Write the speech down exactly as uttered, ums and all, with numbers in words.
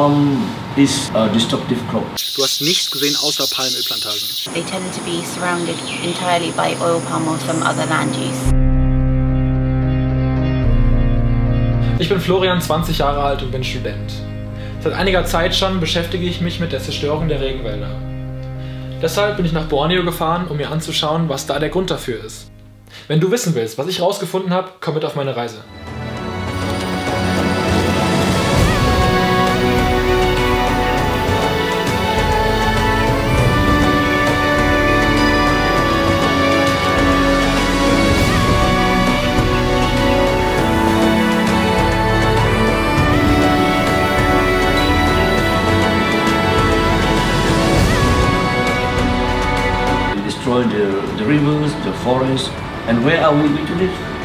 palm is a destructive crop. Du hast nichts gesehen außer Palmölplantagen. They tend to be surrounded entirely by oil palm or some other land use. Ich bin Florian, zwanzig Jahre alt und bin Student. Seit einiger Zeit schon beschäftige ich mich mit der Zerstörung der Regenwälder. Deshalb bin ich nach Borneo gefahren, um mir anzuschauen, was da der Grund dafür ist. Wenn du wissen willst, was ich herausgefunden habe, komm mit auf meine Reise. Destroy the, the rivers, the forests, and where are we going to live?